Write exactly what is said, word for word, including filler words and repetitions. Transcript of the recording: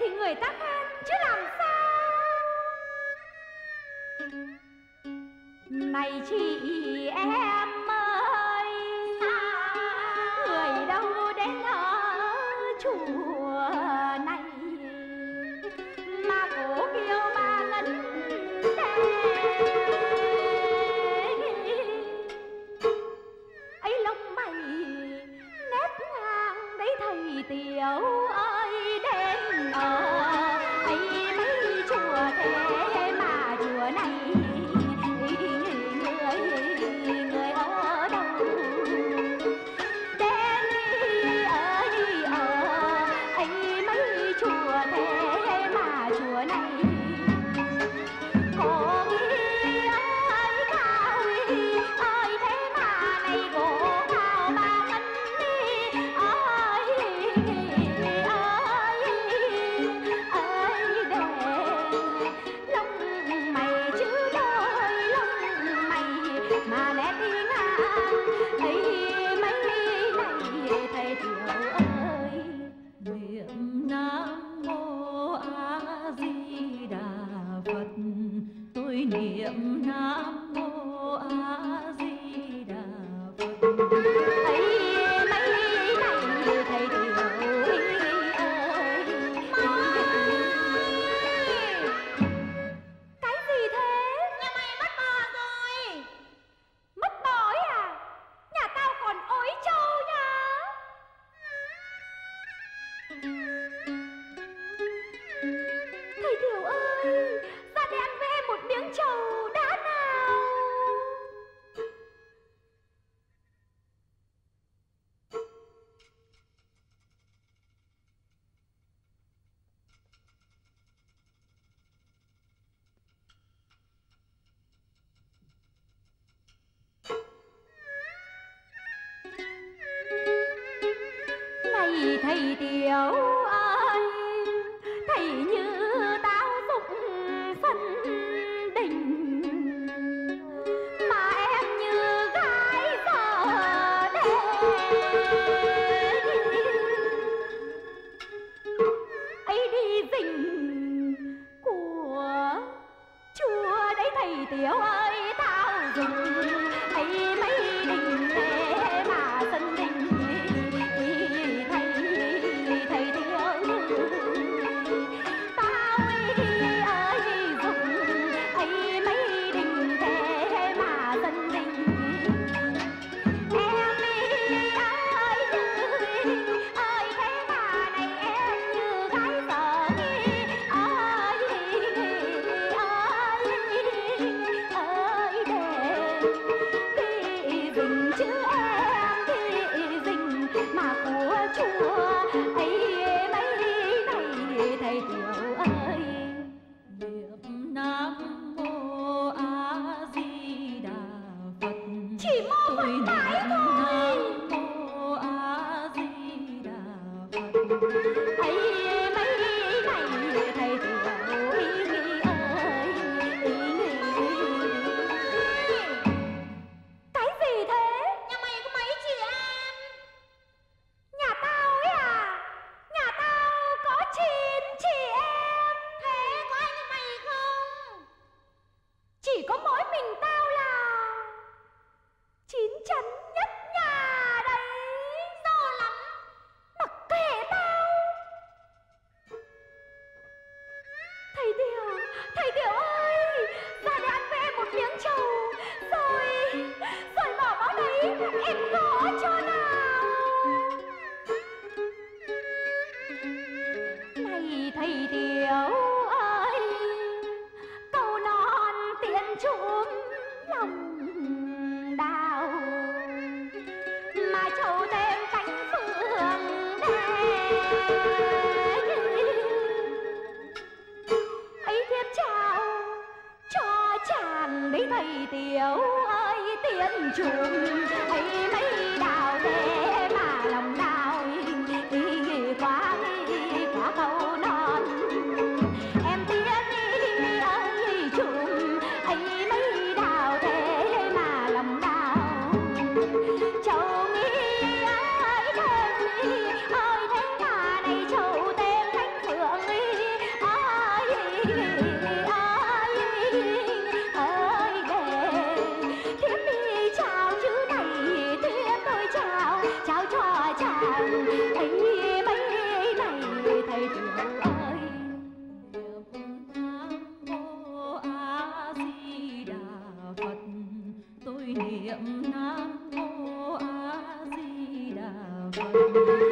thì người ta khen chứ làm sao. Này chị em ơi, người đâu đến ở chùa này mà cố kêu ba ngân đê ấy lông mày nếp ngang đấy thầy Tiểu ơi đến ở ấy mấy chùa thế mà chùa này người ở đâu đến ơi ở ấy mấy chùa thế mà chùa này có nghĩ ơi cao ơi thế mà này gỗ cao ba ngân đi ơi ơi ơi để lông mày chứ đôi lông mày mà nét đi ngang ấy mấy này thầy Tiểu ơi. Niệm Nam Mô A Di Đà Phật, tôi niệm Nam Mô A Di Đà Phật. Ấy mấy này thầy Tiểu ơi. Cái gì thế? Nhà mày mất bò rồi. Mất bò ấy à? Nhà tao còn ối trâu nha. Thầy Tiểu ơi, ra đây ăn với em một miếng trầu đã nào. Này thầy Tiểu ơi, thầy như tao dụng phân đình mà em như gái giờ đê ấy đi rình của chùa đấy thầy Tiểu ơi. Tao dùng ấy mấy đình thế mà sân đình thầy Tiểu ơi. Tao ấy ơi dùng ấy mấy đình thế mà sân đình em ơi ơi ơi thế mà này em như gái giờ ơi ơi để đi rình chứ em đi rình mà của chùa ấy mấy này thầy Tiểu ơi. Niệm Nam Mô A Di Đà Phật, Chỉ mô tôi Phật cái niệm thôi. Nam Mô A Di Đà Phật. Ấy mấy này thầy Tiểu ơi ơi. Cái gì thế? Nhà mày có mấy chị em? Nhà tao ấy à? Nhà tao có chín chị em. Thế có ai như mày không? Chỉ có mỗi mình tao là chín chắn nhất nhà đấy. Rõ lắm. Mặc kệ tao. Hãy subscribe cho kênh Ghiền Mì Gõ để không bỏ lỡ